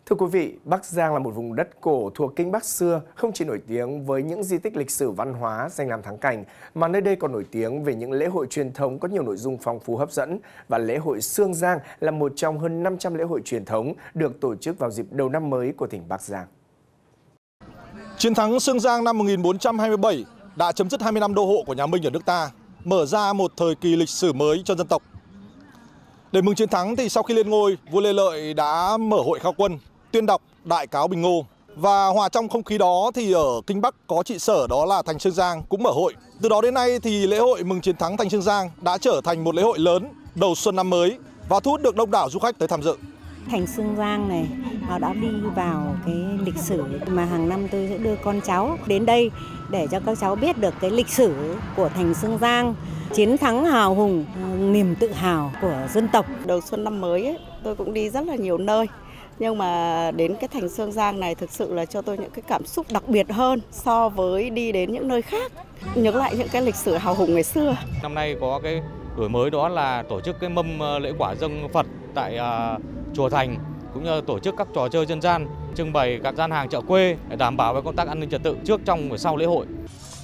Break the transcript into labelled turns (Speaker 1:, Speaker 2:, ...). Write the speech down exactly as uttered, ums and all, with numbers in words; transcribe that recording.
Speaker 1: Thưa quý vị, Bắc Giang là một vùng đất cổ thuộc Kinh Bắc xưa, không chỉ nổi tiếng với những di tích lịch sử văn hóa danh lam thắng cảnh, mà nơi đây còn nổi tiếng về những lễ hội truyền thống có nhiều nội dung phong phú hấp dẫn. Và lễ hội Sương Giang là một trong hơn năm trăm lễ hội truyền thống được tổ chức vào dịp đầu năm mới của tỉnh Bắc Giang.
Speaker 2: Chiến thắng Sương Giang năm một nghìn bốn trăm hai mươi bảy đã chấm dứt hai mươi năm đô hộ của nhà Minh ở nước ta, mở ra một thời kỳ lịch sử mới cho dân tộc. Để mừng chiến thắng thì sau khi lên ngôi, vua Lê Lợi đã mở hội khao quân, tuyên đọc Đại Cáo Bình Ngô. Và hòa trong không khí đó thì ở Kinh Bắc có trị sở đó là thành Sương Giang cũng mở hội. Từ đó đến nay thì lễ hội mừng chiến thắng thành Sương Giang đã trở thành một lễ hội lớn đầu xuân năm mới và thu hút được đông đảo du khách tới tham dự.
Speaker 3: Thành Sương Giang này nó đã đi vào cái lịch sử mà hàng năm tôi sẽ đưa con cháu đến đây để cho các cháu biết được cái lịch sử của thành Sương Giang, chiến thắng hào hùng, niềm tự hào của dân tộc.
Speaker 4: Đầu xuân năm mới ấy, tôi cũng đi rất là nhiều nơi. Nhưng mà đến cái thành Sương Giang này thực sự là cho tôi những cái cảm xúc đặc biệt hơn so với đi đến những nơi khác. Nhớ lại những cái lịch sử hào hùng ngày xưa.
Speaker 5: Năm nay có cái đổi mới đó là tổ chức cái mâm lễ quả dâng Phật tại uh, chùa Thành, cũng như tổ chức các trò chơi dân gian, trưng bày các gian hàng chợ quê để đảm bảo về công tác an ninh trật tự trước, trong và sau lễ hội.